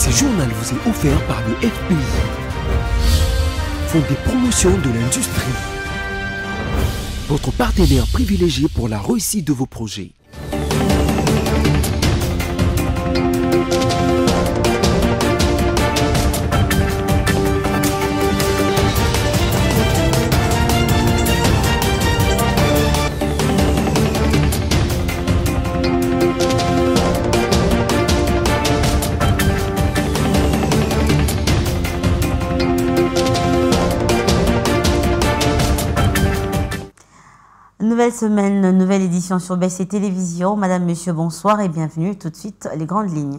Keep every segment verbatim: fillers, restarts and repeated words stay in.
Ce journal vous est offert par le F P I, Fonds des promotions de l'industrie, votre partenaire privilégié pour la réussite de vos projets. Nouvelle semaine, nouvelle édition sur B C Télévision. Madame, Monsieur, bonsoir et bienvenue. Tout de suite, les grandes lignes.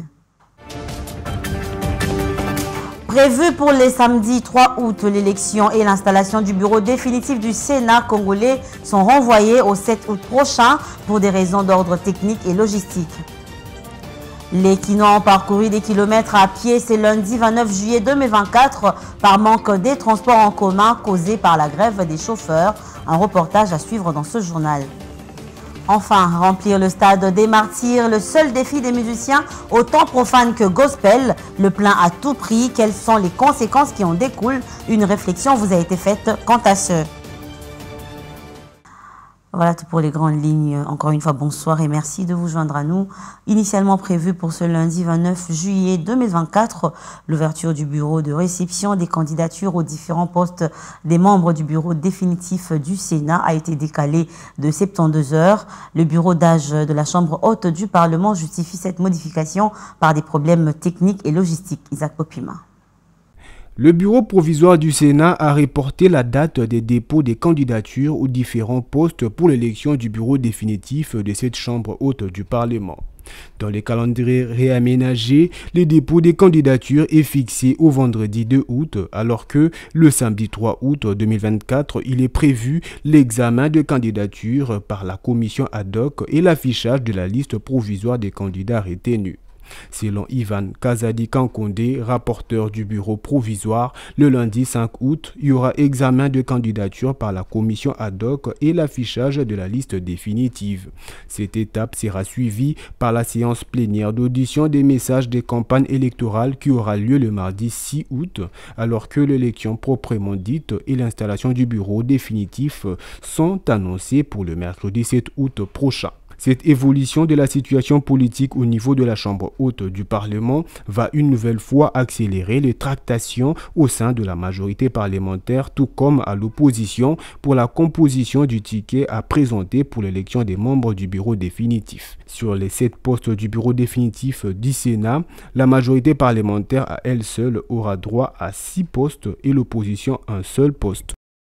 Prévu pour les samedis trois août, l'élection et l'installation du bureau définitif du Sénat congolais sont renvoyés au sept août prochain pour des raisons d'ordre technique et logistique. Les Kinois ont parcouru des kilomètres à pied ce lundi vingt-neuf juillet deux mille vingt-quatre par manque des transports en commun causés par la grève des chauffeurs. Un reportage à suivre dans ce journal. Enfin, remplir le stade des Martyrs, le seul défi des musiciens, autant profane que gospel, le plein à tout prix. Quelles sont les conséquences qui en découlent? Une réflexion vous a été faite quant à ce. Voilà tout pour les grandes lignes. Encore une fois, bonsoir et merci de vous joindre à nous. Initialement prévu pour ce lundi vingt-neuf juillet deux mille vingt-quatre, l'ouverture du bureau de réception des candidatures aux différents postes des membres du bureau définitif du Sénat a été décalée de soixante-douze heures. Le bureau d'âge de la Chambre haute du Parlement justifie cette modification par des problèmes techniques et logistiques. Isaac Popima. Le bureau provisoire du Sénat a reporté la date des dépôts des candidatures aux différents postes pour l'élection du bureau définitif de cette Chambre haute du Parlement. Dans les calendriers réaménagés, le dépôt des candidatures est fixé au vendredi deux août, alors que le samedi trois août deux mille vingt-quatre, il est prévu l'examen de candidatures par la commission ad hoc et l'affichage de la liste provisoire des candidats retenus. Selon Ivan Kazadi Kankondé, rapporteur du bureau provisoire, le lundi cinq août, il y aura examen de candidature par la commission ad hoc et l'affichage de la liste définitive. Cette étape sera suivie par la séance plénière d'audition des messages des campagnes électorales qui aura lieu le mardi six août, alors que l'élection proprement dite et l'installation du bureau définitif sont annoncées pour le mercredi sept août prochain. Cette évolution de la situation politique au niveau de la Chambre haute du Parlement va une nouvelle fois accélérer les tractations au sein de la majorité parlementaire, tout comme à l'opposition pour la composition du ticket à présenter pour l'élection des membres du bureau définitif. Sur les sept postes du bureau définitif du Sénat, la majorité parlementaire à elle seule aura droit à six postes et l'opposition un seul poste.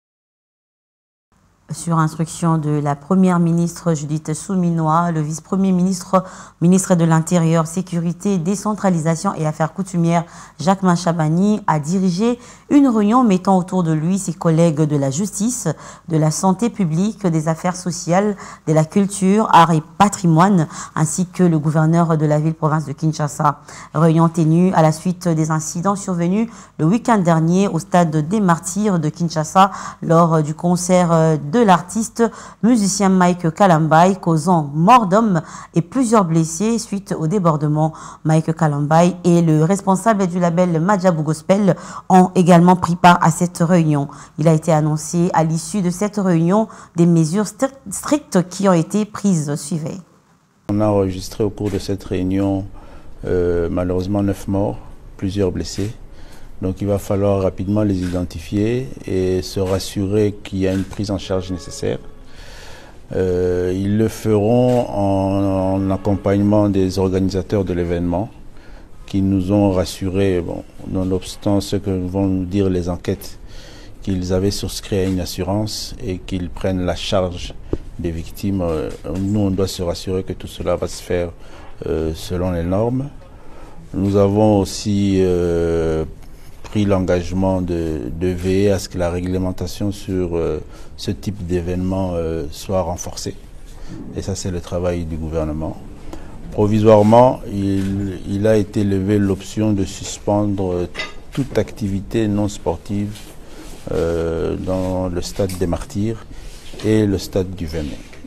Sur instruction de la première ministre Judith Souminois, le vice-premier ministre, ministre de l'Intérieur, Sécurité, Décentralisation et Affaires coutumières Jacques Machabani a dirigé une réunion mettant autour de lui ses collègues de la justice, de la santé publique, des affaires sociales, de la culture, art et patrimoine, ainsi que le gouverneur de la ville-province de Kinshasa. Réunion tenue à la suite des incidents survenus le week-end dernier au stade des Martyrs de Kinshasa lors du concert de l'artiste musicien Mike Kalambai, causant mort d'homme et plusieurs blessés suite au débordement. Mike Kalambai et le responsable du label Madjabou Gospel ont également pris part à cette réunion. Il a été annoncé à l'issue de cette réunion des mesures strictes qui ont été prises. Suivez. On a enregistré au cours de cette réunion euh, malheureusement neuf morts, plusieurs blessés. Donc il va falloir rapidement les identifier et se rassurer qu'il y a une prise en charge nécessaire. Euh, ils le feront en, en accompagnement des organisateurs de l'événement qui nous ont rassurés, bon, nonobstant ce que vont nous dire les enquêtes, qu'ils avaient souscrit à une assurance et qu'ils prennent la charge des victimes. Euh, nous, on doit se rassurer que tout cela va se faire euh, selon les normes. Nous avons aussi euh, pris l'engagement de, de veiller à ce que la réglementation sur euh, ce type d'événement euh, soit renforcée. Et ça, c'est le travail du gouvernement. Provisoirement, il, il a été levé l'option de suspendre toute activité non sportive euh, dans le stade des Martyrs et le stade du vingt mai.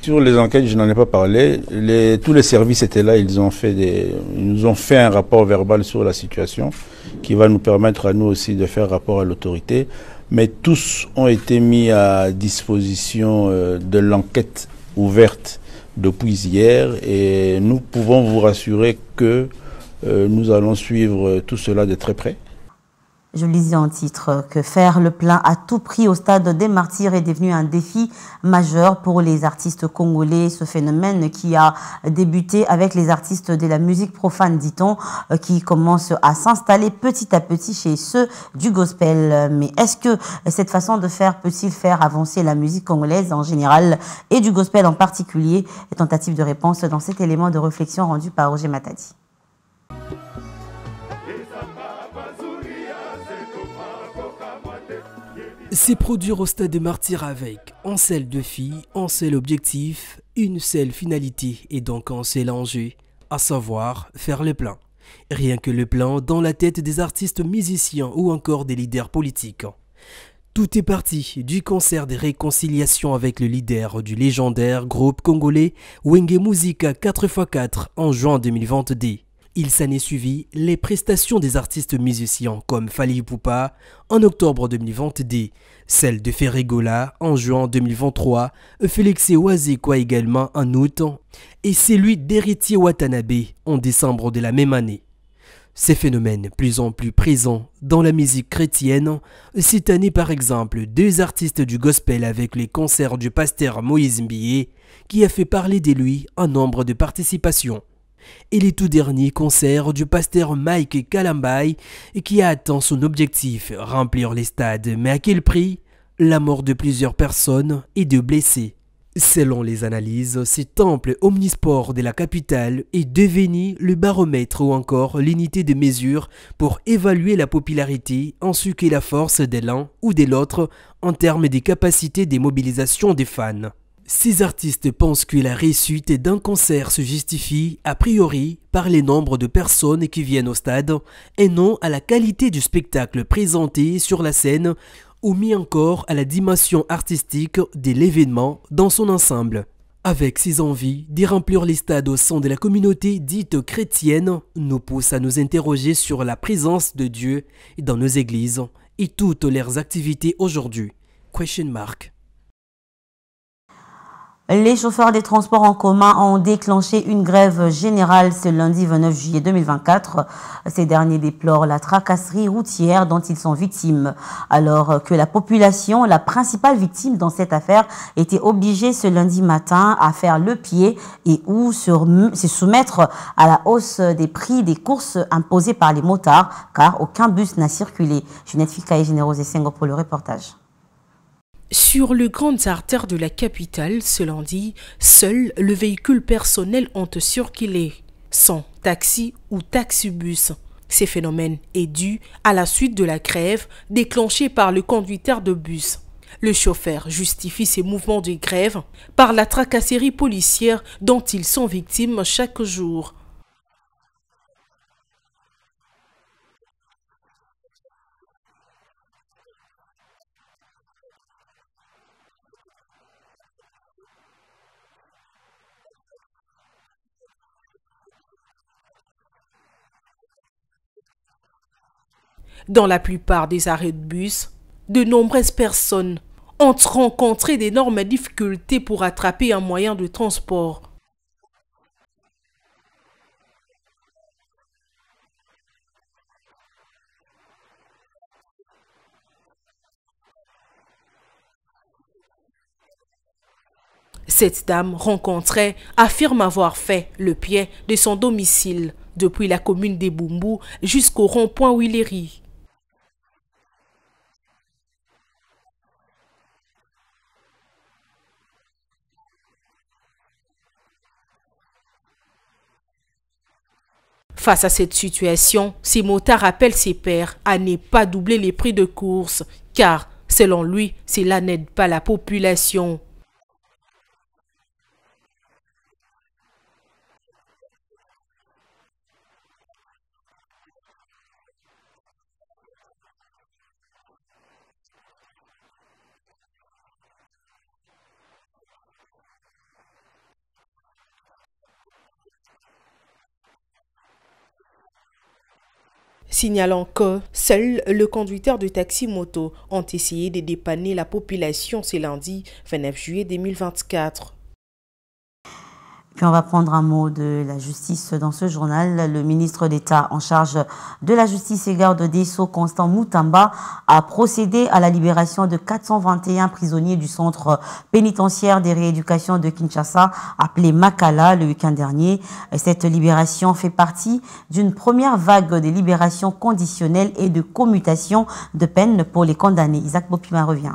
Sur les enquêtes, je n'en ai pas parlé. Les, tous les services étaient là, ils, ont fait des, ils nous ont fait un rapport verbal sur la situation qui va nous permettre à nous aussi de faire rapport à l'autorité. Mais tous ont été mis à disposition euh, de l'enquête ouverte depuis hier et nous pouvons vous rassurer que euh, nous allons suivre tout cela de très près. Je lisais en titre que faire le plein à tout prix au stade des Martyrs est devenu un défi majeur pour les artistes congolais. Ce phénomène qui a débuté avec les artistes de la musique profane, dit-on, qui commence à s'installer petit à petit chez ceux du gospel. Mais est-ce que cette façon de faire peut-il faire avancer la musique congolaise en général et du gospel en particulier? Tentative de réponse dans cet élément de réflexion rendu par Roger Matadi. C'est produire au stade des Martyrs avec un seul défi, un seul objectif, une seule finalité et donc un seul enjeu, à savoir faire le plein. Rien que le plein dans la tête des artistes musiciens ou encore des leaders politiques. Tout est parti du concert des réconciliations avec le leader du légendaire groupe congolais Wenge Musica quatre par quatre en juin deux mille vingt-deux. Il s'en est suivi les prestations des artistes musiciens comme Fally Ipupa en octobre deux mille vingt-deux, celle de Ferregola en juin deux mille vingt-trois, Félix Oazekwa également en août et celui d'Héritier Watanabe en décembre de la même année. Ces phénomènes plus en plus présents dans la musique chrétienne, cette année par exemple deux artistes du gospel avec les concerts du pasteur Moïse Mbié qui a fait parler de lui un nombre de participations. Et les tout derniers concerts du pasteur Mike Kalambay qui a atteint son objectif, remplir les stades, mais à quel prix? La mort de plusieurs personnes et de blessés. Selon les analyses, ce temple omnisport de la capitale est devenu le baromètre ou encore l'unité de mesure pour évaluer la popularité ainsi que la force de l'un ou de l'autre en termes de capacité de mobilisation des fans. Ces artistes pensent que la réussite d'un concert se justifie a priori par les nombres de personnes qui viennent au stade et non à la qualité du spectacle présenté sur la scène ou mis encore à la dimension artistique de l'événement dans son ensemble. Avec ces envies d'y remplir les stades au sein de la communauté dite chrétienne nous pousse à nous interroger sur la présence de Dieu dans nos églises et toutes leurs activités aujourd'hui. Question mark. Les chauffeurs des transports en commun ont déclenché une grève générale ce lundi vingt-neuf juillet deux mille vingt-quatre. Ces derniers déplorent la tracasserie routière dont ils sont victimes, alors que la population, la principale victime dans cette affaire, était obligée ce lundi matin à faire le pied et ou se soumettre à la hausse des prix des courses imposées par les motards, car aucun bus n'a circulé. Junette Fika et Générose Sengo pour le reportage. Sur les grandes artères de la capitale, ce lundi, seul le véhicule personnel ont circulé, sans taxi ou taxibus. Ce phénomène est dû à la suite de la grève déclenchée par le conducteur de bus. Le chauffeur justifie ces mouvements de grève par la tracasserie policière dont ils sont victimes chaque jour. Dans la plupart des arrêts de bus, de nombreuses personnes ont rencontré d'énormes difficultés pour attraper un moyen de transport. Cette dame rencontrée affirme avoir fait le pied de son domicile depuis la commune des Bumbu jusqu'au rond-point Willery. Face à cette situation, ces motards appellent ses pairs à ne pas doubler les prix de course, car, selon lui, cela n'aide pas la population. signalant que seul le conducteur de taxi-moto ont essayé de dépanner la population ce lundi vingt-neuf juillet deux mille vingt-quatre. Puis on va prendre un mot de la justice dans ce journal. Le ministre d'État en charge de la justice et garde des Sceaux, Constant Moutamba, a procédé à la libération de quatre cent vingt et un prisonniers du centre pénitentiaire de rééducation de Kinshasa, appelé Makala, le week-end dernier. Cette libération fait partie d'une première vague de libération conditionnelle et de commutation de peine pour les condamnés. Isaac Bopima revient.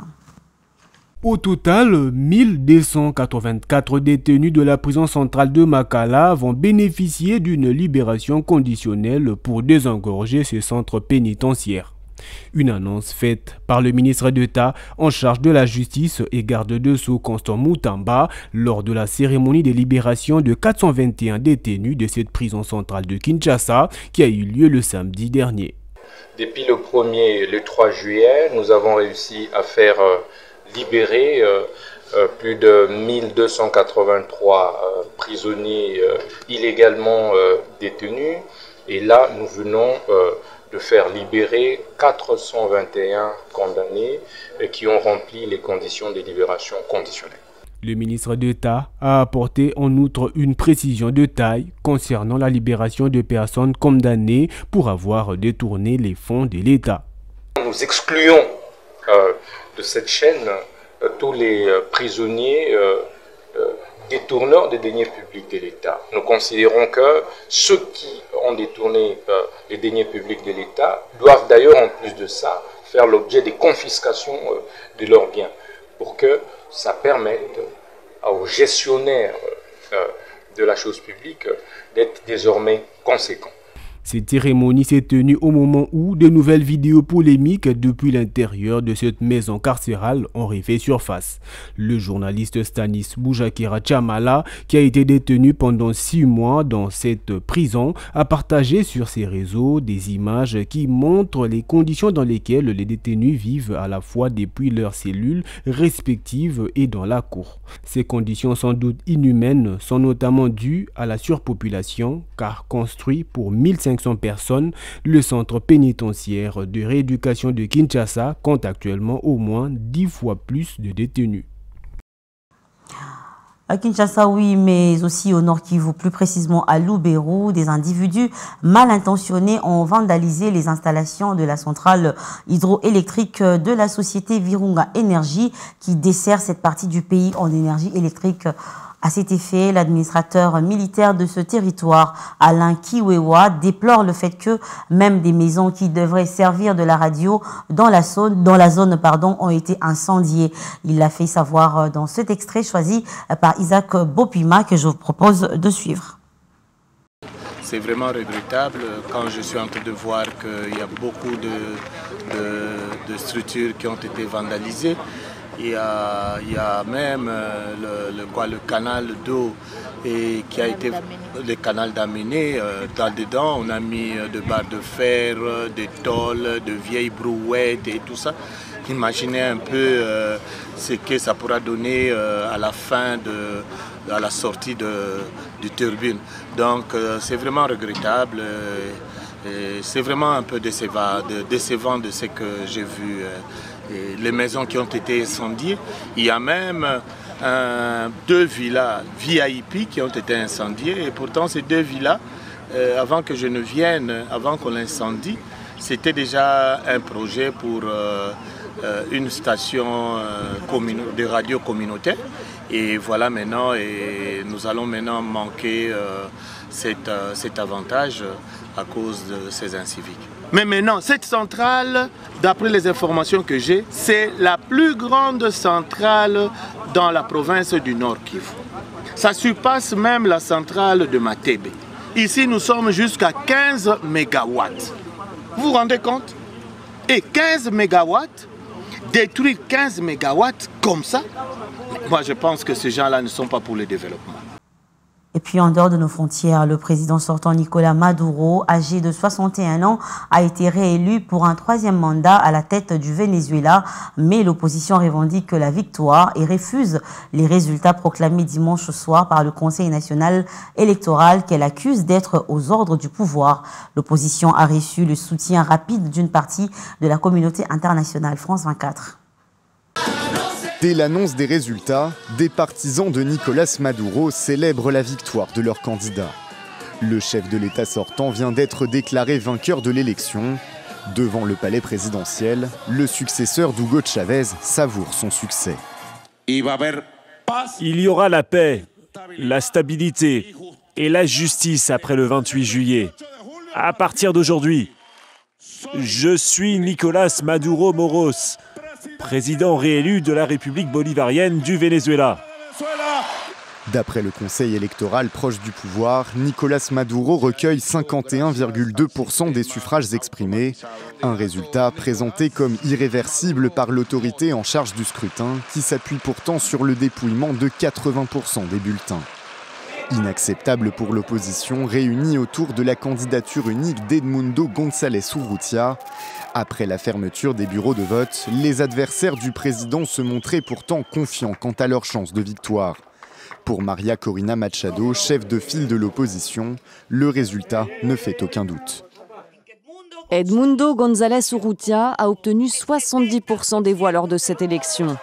Au total, mille deux cent quatre-vingt-quatre détenus de la prison centrale de Makala vont bénéficier d'une libération conditionnelle pour désengorger ce centre pénitentiaire. Une annonce faite par le ministre d'État en charge de la justice et garde des Sceaux Constant Moutamba lors de la cérémonie de libération de quatre cent vingt et un détenus de cette prison centrale de Kinshasa qui a eu lieu le samedi dernier. Depuis le premier et le trois juillet, nous avons réussi à faire euh, libérer euh, euh, plus de mille deux cent quatre-vingt-trois euh, prisonniers euh, illégalement euh, détenus. Et là, nous venons euh, de faire libérer quatre cent vingt et un condamnés euh, qui ont rempli les conditions de libération conditionnelle. Le ministre d'État a apporté en outre une précision de taille concernant la libération de personnes condamnées pour avoir détourné les fonds de l'État. Nous excluons euh, de cette chaîne euh, tous les euh, prisonniers euh, euh, détourneurs des deniers publics de l'État. Nous considérons que ceux qui ont détourné euh, les deniers publics de l'État doivent d'ailleurs en plus de ça faire l'objet des confiscations euh, de leurs biens pour que ça permette aux gestionnaires euh, de la chose publique d'être désormais conséquents. Cette cérémonie s'est tenue au moment où de nouvelles vidéos polémiques depuis l'intérieur de cette maison carcérale ont refait surface. Le journaliste Stanis Boujakira Chamala, qui a été détenu pendant six mois dans cette prison, a partagé sur ses réseaux des images qui montrent les conditions dans lesquelles les détenus vivent à la fois depuis leurs cellules respectives et dans la cour. Ces conditions sans doute inhumaines sont notamment dues à la surpopulation, car construit pour mille cinq cents personnes, le centre pénitentiaire de rééducation de Kinshasa compte actuellement au moins dix fois plus de détenus. À Kinshasa, oui, mais aussi au Nord Kivu, plus précisément à Lubero, des individus mal intentionnés ont vandalisé les installations de la centrale hydroélectrique de la société Virunga Énergie qui dessert cette partie du pays en énergie électrique. À cet effet, l'administrateur militaire de ce territoire, Alain Kiwewa, déplore le fait que même des maisons qui devraient servir de la radio dans la zone, dans la zone pardon, ont été incendiées. Il l'a fait savoir dans cet extrait choisi par Isaac Bopima que je vous propose de suivre. C'est vraiment regrettable quand je suis en train de voir qu'il y a beaucoup de, de, de structures qui ont été vandalisées. Il y a, il y a même le, le, quoi, le canal d'eau et qui a été le canal d'Amené. Euh, dedans, on a mis de barres de fer, des tôles, de vieilles brouettes et tout ça. Imaginez un peu euh, ce que ça pourra donner euh, à la fin, de, à la sortie de, de turbine. Donc euh, c'est vraiment regrettable. Euh, c'est vraiment un peu décevant de, décevant de ce que j'ai vu. Euh, Et les maisons qui ont été incendiées. Il y a même euh, deux villas V I P qui ont été incendiées. Et pourtant, ces deux villas, euh, avant que je ne vienne, avant qu'on l'incendie, c'était déjà un projet pour euh, euh, une station euh, de radio communautaire. Et voilà maintenant, et nous allons maintenant manquer euh, cet, euh, cet avantage à cause de ces inciviques. Mais maintenant, cette centrale, d'après les informations que j'ai, c'est la plus grande centrale dans la province du Nord Kivu. Ça surpasse même la centrale de Matebe. Ici, nous sommes jusqu'à quinze mégawatts. Vous vous rendez compte? Et quinze mégawatts, détruire quinze mégawatts comme ça, moi je pense que ces gens-là ne sont pas pour le développement. Et puis en dehors de nos frontières, le président sortant Nicolás Maduro, âgé de soixante et un ans, a été réélu pour un troisième mandat à la tête du Venezuela, mais l'opposition revendique la victoire et refuse les résultats proclamés dimanche soir par le Conseil national électoral qu'elle accuse d'être aux ordres du pouvoir. L'opposition a reçu le soutien rapide d'une partie de la communauté internationale. France vingt-quatre. Dès l'annonce des résultats, des partisans de Nicolás Maduro célèbrent la victoire de leur candidat. Le chef de l'État sortant vient d'être déclaré vainqueur de l'élection. Devant le palais présidentiel, le successeur d'Hugo Chavez savoure son succès. Il y aura la paix, la stabilité et la justice après le vingt-huit juillet. À partir d'aujourd'hui, je suis Nicolás Maduro Moros, président réélu de la République bolivarienne du Venezuela. D'après le Conseil électoral proche du pouvoir, Nicolás Maduro recueille cinquante et un virgule deux pour cent des suffrages exprimés, un résultat présenté comme irréversible par l'autorité en charge du scrutin, qui s'appuie pourtant sur le dépouillement de quatre-vingts pour cent des bulletins. Inacceptable pour l'opposition réunie autour de la candidature unique d'Edmundo González Urrutia. Après la fermeture des bureaux de vote, les adversaires du président se montraient pourtant confiants quant à leurs chances de victoire. Pour María Corina Machado, chef de file de l'opposition, le résultat ne fait aucun doute. Edmundo González Urrutia a obtenu soixante-dix pour cent des voix lors de cette élection.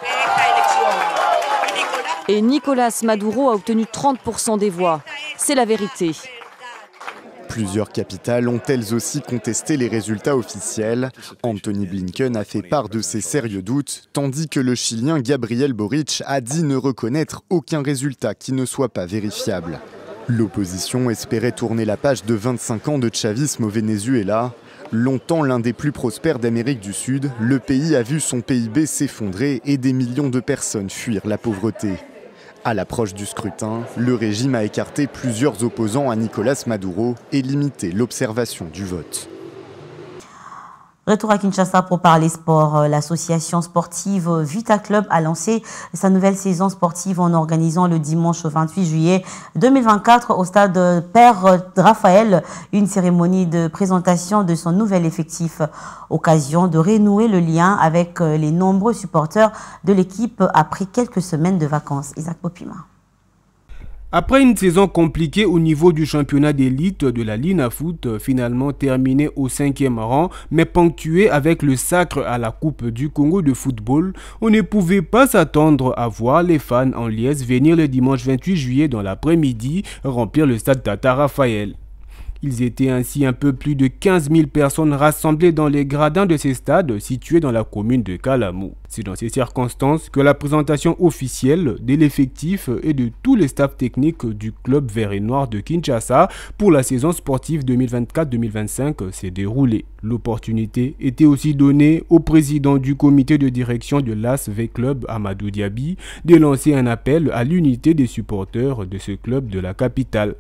Et Nicolás Maduro a obtenu trente pour cent des voix. C'est la vérité. Plusieurs capitales ont elles aussi contesté les résultats officiels. Anthony Blinken a fait part de ses sérieux doutes, tandis que le Chilien Gabriel Boric a dit ne reconnaître aucun résultat qui ne soit pas vérifiable. L'opposition espérait tourner la page de vingt-cinq ans de chavisme au Venezuela. Longtemps l'un des plus prospères d'Amérique du Sud, le pays a vu son P I B s'effondrer et des millions de personnes fuir la pauvreté. À l'approche du scrutin, le régime a écarté plusieurs opposants à Nicolás Maduro et limité l'observation du vote. Retour à Kinshasa pour parler sport. L'association sportive Vita Club a lancé sa nouvelle saison sportive en organisant le dimanche vingt-huit juillet deux mille vingt-quatre au stade Père Raphaël une cérémonie de présentation de son nouvel effectif. Occasion de renouer le lien avec les nombreux supporters de l'équipe après quelques semaines de vacances. Isaac Popima. Après une saison compliquée au niveau du championnat d'élite de la Linafoot, finalement terminée au cinquième rang, mais ponctuée avec le sacre à la Coupe du Congo de football, on ne pouvait pas s'attendre à voir les fans en liesse venir le dimanche vingt-huit juillet dans l'après-midi remplir le stade Tata Raphaël. Ils étaient ainsi un peu plus de quinze mille personnes rassemblées dans les gradins de ces stades situés dans la commune de Kalamou. C'est dans ces circonstances que la présentation officielle de l'effectif et de tous les staffs techniques du club vert et noir de Kinshasa pour la saison sportive deux mille vingt-quatre deux mille vingt-cinq s'est déroulée. L'opportunité était aussi donnée au président du comité de direction de l'A S V Club, Amadou Diaby, de lancer un appel à l'unité des supporters de ce club de la capitale.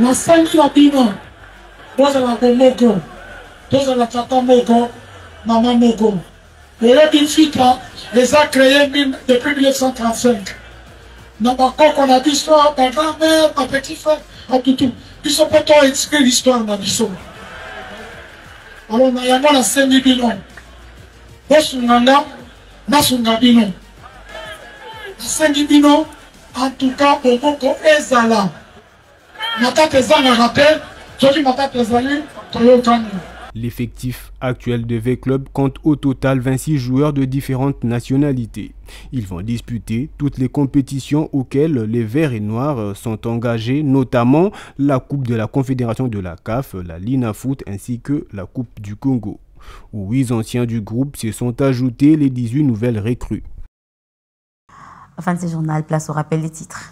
Those are the Mogo. Those are the Tata Mogo, Maman Mogo. Le Benfica les a créés depuis mille neuf cent trente-cinq. Nous avons qu'on a l'histoire, ma grand-mère, ma petit-frère, à tout tout. Ils sont pas trop inscrits l'histoire dans l'histoire. Alors, nous avons la scène du bilan. Nous sommes là, nous sommes là, bilan. La scène du bilan, en tout cas, au Mogo est là. Nous avons des ans à rappel. L'effectif actuel de V-Club compte au total vingt-six joueurs de différentes nationalités. Ils vont disputer toutes les compétitions auxquelles les Verts et Noirs sont engagés, notamment la Coupe de la Confédération de la C A F, la Linafoot ainsi que la Coupe du Congo. Aux huit anciens du groupe se sont ajoutés les dix-huit nouvelles recrues. Fin de ce journal, place au rappel des titres.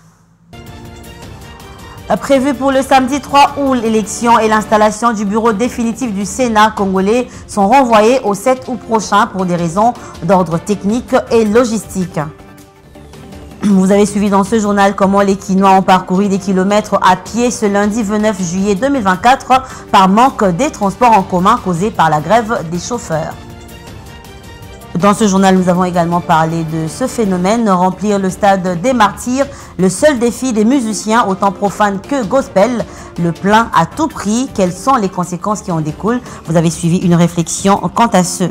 Prévu pour le samedi trois août, l'élection et l'installation du bureau définitif du Sénat congolais sont renvoyés au sept août prochain pour des raisons d'ordre technique et logistique. Vous avez suivi dans ce journal comment les Quinois ont parcouru des kilomètres à pied ce lundi vingt-neuf juillet deux mille vingt-quatre par manque des transports en commun causés par la grève des chauffeurs. Dans ce journal, nous avons également parlé de ce phénomène, remplir le stade des martyrs, le seul défi des musiciens, autant profanes que gospel, le plein à tout prix, quelles sont les conséquences qui en découlent? Vous avez suivi une réflexion quant à ce.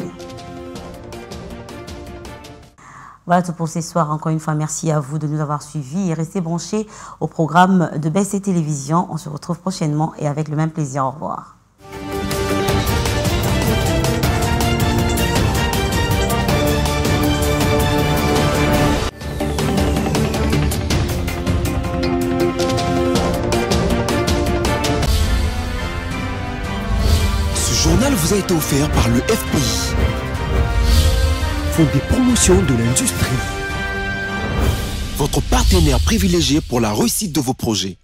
Voilà tout pour ce soir. Encore une fois, merci à vous de nous avoir suivis et restez branchés au programme de B C Télévision. On se retrouve prochainement et avec le même plaisir. Au revoir. Ce journal vous a été offert par le F P I. Fonds des promotions de l'industrie. Votre partenaire privilégié pour la réussite de vos projets.